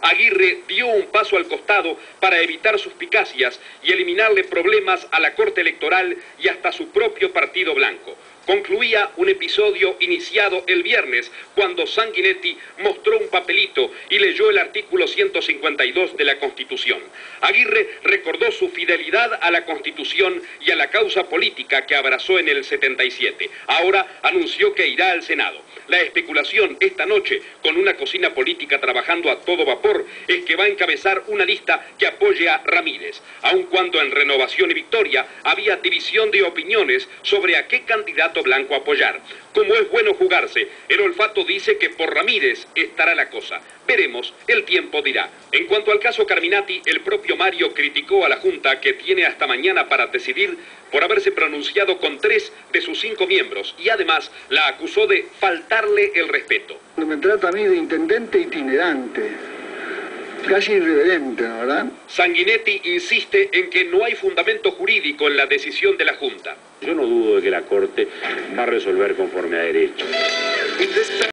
Aguirre dio un paso al costado para evitar suspicacias y eliminarle problemas a la Corte Electoral y hasta su propio Partido Blanco. Concluía un episodio iniciado el viernes cuando Sanguinetti mostró un papelito y leyó el artículo 152 de la Constitución. Aguirre recordó su fidelidad a la Constitución y a la causa política que abrazó en el 77. Ahora anunció que irá al Senado. La especulación esta noche, con una cocina política trabajando a todo vapor, es que va a encabezar una lista que apoye a Ramírez, aun cuando en Renovación y Victoria había división de opiniones sobre a qué candidato blanco apoyar. Como es bueno jugarse, el olfato dice que por Ramírez estará la cosa. Veremos, el tiempo dirá. En cuanto al caso Carminati, el propio Mario criticó a la Junta, que tiene hasta mañana para decidir, por haberse pronunciado con 3 de sus 5 miembros, y además la acusó de faltarle el respeto. Me trata a mí de intendente itinerante, casi irreverente, ¿no, verdad? Sanguinetti insiste en que no hay fundamento jurídico en la decisión de la Junta. Yo no dudo de que la Corte va a resolver conforme a derecho.